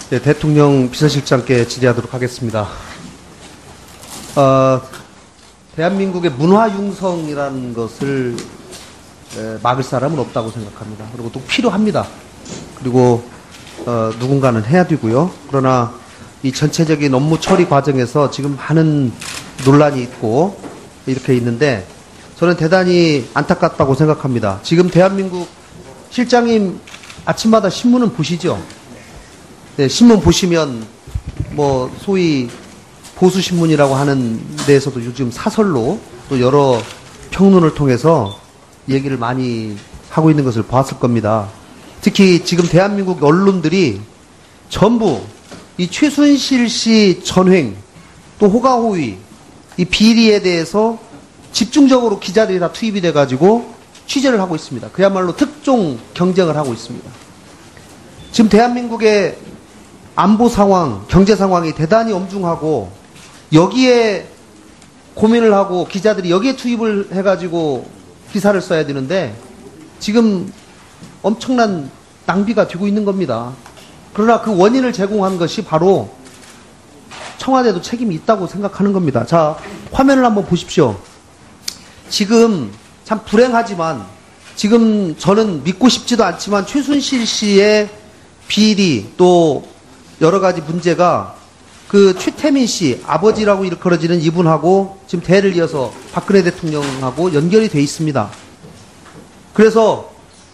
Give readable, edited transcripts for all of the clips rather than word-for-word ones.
네, 대통령 비서실장께 질의하도록 하겠습니다. 대한민국의 문화융성이라는 것을 막을 사람은 없다고 생각합니다. 그리고 또 필요합니다. 그리고 누군가는 해야 되고요. 그러나 이 전체적인 업무 처리 과정에서 지금 많은 논란이 있고 이렇게 있는데 저는 대단히 안타깝다고 생각합니다. 지금 대한민국 실장님 아침마다 신문은 보시죠? 네, 신문 보시면 뭐 소위 보수신문이라고 하는 데에서도 요즘 사설로 또 여러 평론을 통해서 얘기를 많이 하고 있는 것을 봤을 겁니다. 특히 지금 대한민국 언론들이 전부 이 최순실 씨 전횡 또 호가호위 이 비리에 대해서 집중적으로 기자들이 다 투입이 돼가지고 취재를 하고 있습니다. 그야말로 특종 경쟁을 하고 있습니다. 지금 대한민국의 안보 상황, 경제 상황이 대단히 엄중하고 여기에 고민을 하고 기자들이 여기에 투입을 해가지고 기사를 써야 되는데 지금 엄청난 낭비가 되고 있는 겁니다. 그러나 그 원인을 제공한 것이 바로 청와대도 책임이 있다고 생각하는 겁니다. 자, 화면을 한번 보십시오. 지금 참 불행하지만 지금 저는 믿고 싶지도 않지만 최순실 씨의 비리 또 여러 가지 문제가 그 최태민 씨 아버지라고 일컬어지는 이분하고 지금 대를 이어서 박근혜 대통령하고 연결이 돼 있습니다. 그래서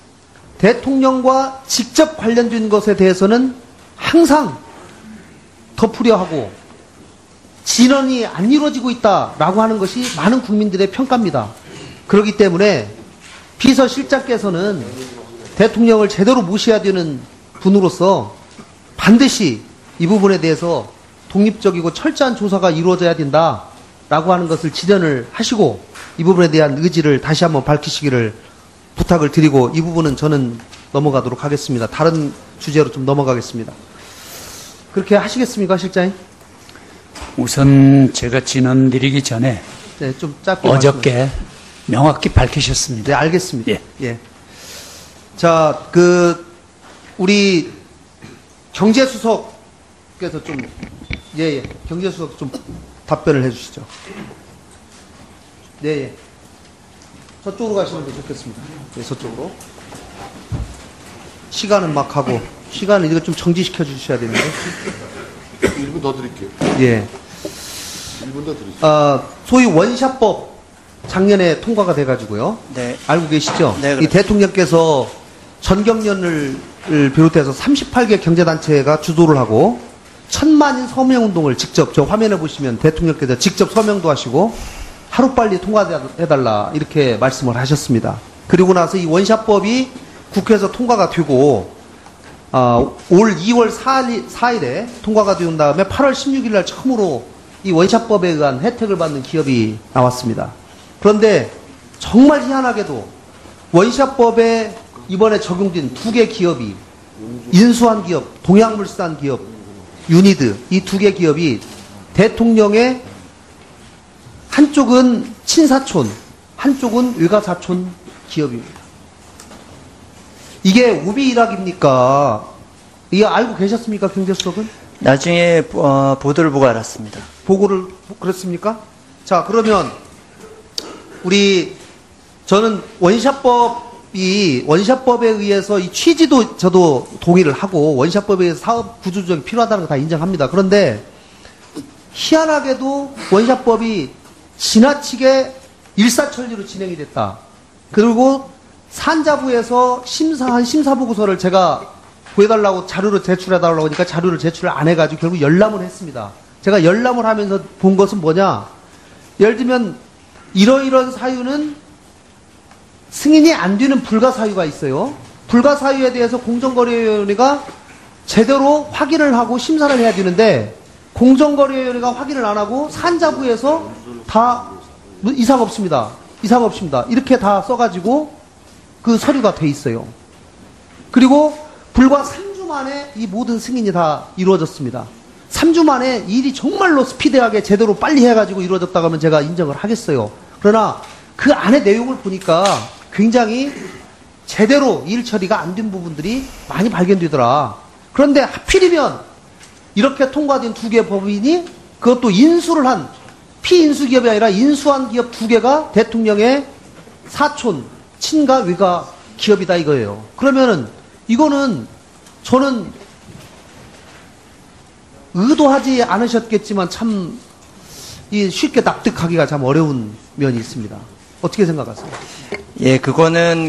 대통령과 직접 관련된 것에 대해서는 항상 덮으려 하고 진언이 안 이루어지고 있다라고 하는 것이 많은 국민들의 평가입니다. 그렇기 때문에 비서실장께서는 대통령을 제대로 모셔야 되는 분으로서 반드시 이 부분에 대해서 독립적이고 철저한 조사가 이루어져야 된다라고 하는 것을 지련을 하시고 이 부분에 대한 의지를 다시 한번 밝히시기를 부탁을 드리고 이 부분은 저는 넘어가도록 하겠습니다. 다른 주제로 좀 넘어가겠습니다. 그렇게 하시겠습니까, 실장님? 우선 제가 진언 드리기 전에 네, 좀 짧게 어저께 명확히 밝히셨습니다. 네, 알겠습니다. 예. 예. 자, 우리 경제수석께서 좀, 예, 경제수석 좀 답변을 해 주시죠. 네, 예. 저쪽으로 가시는 게 좋겠습니다. 네, 저쪽으로. 시간은 막 하고, 시간은 이거 좀 정지시켜 주셔야 되는데. 1분 더 드릴게요. 예. 1분 더 드릴게요. 소위 원샷법 작년에 통과가 돼가지고요. 네. 알고 계시죠? 네, 이 대통령께서 전경련을 비롯해서 38개 경제단체가 주도를 하고 1000만인 서명운동을 직접 저 화면에 보시면 대통령께서 직접 서명도 하시고 하루빨리 통과해달라 이렇게 말씀을 하셨습니다. 그리고 나서 이 원샷법이 국회에서 통과가 되고 올 2월 4일에 통과가 된 다음에 8월 16일 날 처음으로 이 원샷법에 의한 혜택을 받는 기업이 나왔습니다. 그런데 정말 희한하게도 원샷법에 이번에 적용된 2개 기업이 인수한 기업, 동양물산 기업, 유니드 이 2개 기업이 대통령의 한쪽은 친사촌, 한쪽은 외가사촌 기업입니다. 이게 우비 일학입니까? 이거 알고 계셨습니까, 경제수석은? 나중에 보도를 보고 알았습니다. 보고를 그랬습니까? 자, 그러면 저는 원샷법에 의해서 이 취지도 저도 동의를 하고 원샷법에 의해서 사업 구조조정이 필요하다는 거 다 인정합니다. 그런데 희한하게도 원샷법이 지나치게 일사천리로 진행이 됐다. 그리고 산자부에서 심사한 심사보고서를 제가 보여달라고 자료를 제출해달라고 하니까 자료를 제출을 안 해가지고 결국 열람을 했습니다. 제가 열람을 하면서 본 것은 뭐냐? 예를 들면 이러이런 사유는 승인이 안 되는 불가사유가 있어요. 불가사유에 대해서 공정거래위원회가 제대로 확인을 하고 심사를 해야 되는데 공정거래위원회가 확인을 안 하고 산자부에서 다 이상 없습니다. 이상 없습니다. 이렇게 다 써가지고 그 서류가 돼 있어요. 그리고 불과 3주 만에 이 모든 승인이 다 이루어졌습니다. 3주 만에 일이 정말로 스피디하게 제대로 빨리 해가지고 이루어졌다고 하면 제가 인정을 하겠어요. 그러나 그 안에 내용을 보니까 굉장히 제대로 일 처리가 안 된 부분들이 많이 발견되더라. 그런데 하필이면 이렇게 통과된 두 개 법인이 그것도 인수를 한 피인수 기업이 아니라 인수한 기업 두 개가 대통령의 사촌, 친가, 위가 기업이다 이거예요. 그러면은 이거는 저는 의도하지 않으셨겠지만 참 이 쉽게 납득하기가 참 어려운 면이 있습니다. 어떻게 생각하세요? 예, 그거는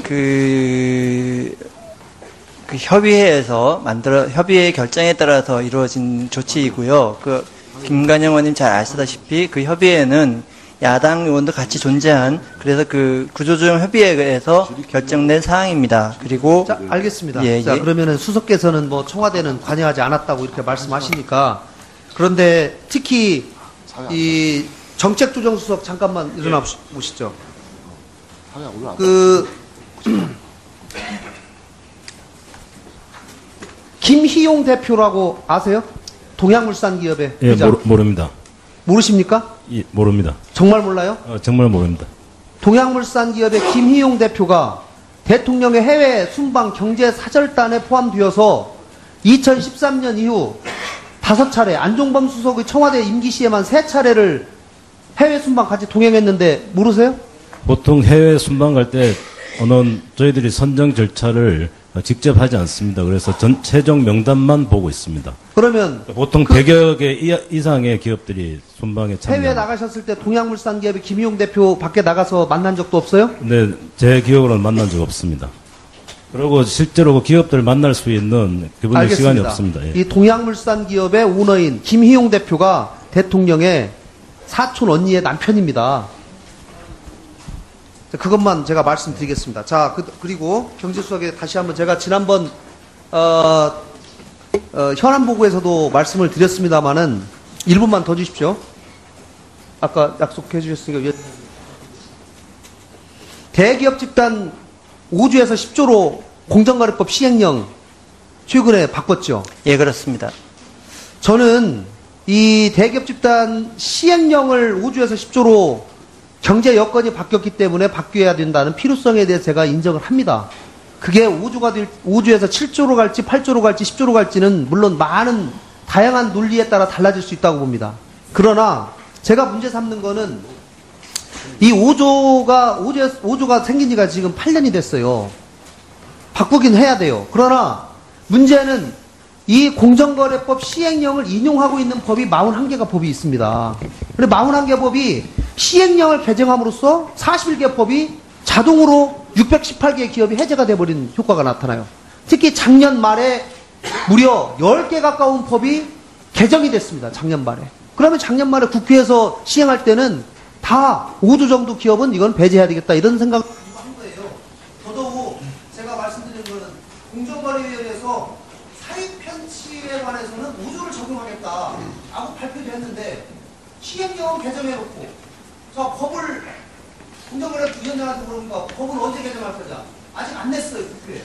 협의회에서 협의회 결정에 따라서 이루어진 조치이고요. 김관영 의원님 잘 아시다시피 그 협의회는 야당 의원도 같이 존재한 그래서 그 구조조정 협의회에서 결정된 사항입니다. 그리고 자, 알겠습니다. 예, 자, 예. 그러면은 수석께서는 뭐 청와대는 관여하지 않았다고 이렇게 말씀하시니까 그런데 특히 이 정책조정수석 잠깐만 일어나 보시죠. 상향 오늘 안 김희용 대표라고 아세요? 동양물산 기업의 예, 회장. 모릅니다. 모르십니까? 예, 모릅니다. 정말 몰라요? 정말 모릅니다. 동양물산 기업의 김희용 대표가 대통령의 해외 순방 경제 사절단에 포함되어서 2013년 이후 5차례, 안종범 수석의 청와대 임기 시에만 3차례를 해외 순방 같이 동행했는데 모르세요? 보통 해외 순방 갈 때 저희들이 선정 절차를 직접 하지 않습니다. 그래서 최종 명단만 보고 있습니다. 그러면 보통 100여 개 이상의 기업들이 순방에 해외 참여합니다. 나가셨을 때 동양물산 기업의 김희용 대표 밖에 나가서 만난 적도 없어요? 네, 제 기억으로는 만난 적 없습니다. 그리고 실제로 그 기업들 만날 수 있는 그분의 시간이 없습니다. 예. 이 동양물산 기업의 오너인 김희용 대표가 대통령의 사촌 언니의 남편입니다. 자, 그것만 제가 말씀드리겠습니다. 자, 그리고 경제수석에 다시 한번 제가 지난번 현안보고에서도 말씀을 드렸습니다마는 1분만 더 주십시오. 아까 약속해 주셨으니까 대기업 집단 5조에서 10조로 공정거래법 시행령 최근에 바꿨죠. 예, 그렇습니다. 저는 이 대기업 집단 시행령을 5조에서 10조로 경제 여건이 바뀌었기 때문에 바뀌어야 된다는 필요성에 대해서 제가 인정을 합니다. 그게 5조에서 7조로 갈지 8조로 갈지 10조로 갈지는 물론 많은 다양한 논리에 따라 달라질 수 있다고 봅니다. 그러나 제가 문제 삼는 거는 이 5조가 생긴 지가 지금 8년이 됐어요. 바꾸긴 해야 돼요. 그러나 문제는 이 공정거래법 시행령을 인용하고 있는 법이 41개가 법이 있습니다. 근데 41개 법이 시행령을 개정함으로써 41개 법이 자동으로 618개의 기업이 해제가 돼버린 효과가 나타나요. 특히 작년 말에 무려 10개 가까운 법이 개정이 됐습니다. 작년 말에. 그러면 작년 말에 국회에서 시행할 때는 다 5조 정도 기업은 이건 배제해야 되겠다 이런 생각을 한 거예요. 더더욱 제가 말씀드린 거는 공정거래위원회에서 사익 편취에 관해서는 5조를 적용하겠다라고 발표를 했는데 시행령은 개정해놓고 자 법을 공정거래위원회한테 물어보니까 법을 언제 개정할 거냐 아직 안 냈어요 국회에.